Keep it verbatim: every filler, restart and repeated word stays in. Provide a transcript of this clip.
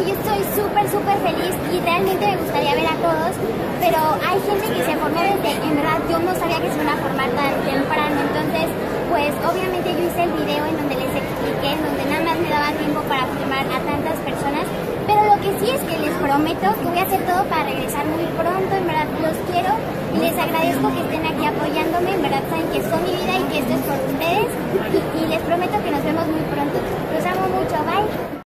que yo estoy súper, súper feliz y realmente me gustaría ver a todos, pero hay gente que se formó desde, en verdad, yo no sabía que se iban a formar tan temprano, entonces, pues, obviamente yo hice el video en donde les expliqué, en donde nada más me daba tiempo para filmar a tantas personas, pero lo que sí es que les prometo que voy a hacer todo para regresar muy pronto, en verdad, los quiero y les agradezco que estén aquí apoyándome, en verdad saben que son mi vida y que esto es por ustedes y, y les prometo que nos vemos muy pronto. Los amo mucho, bye.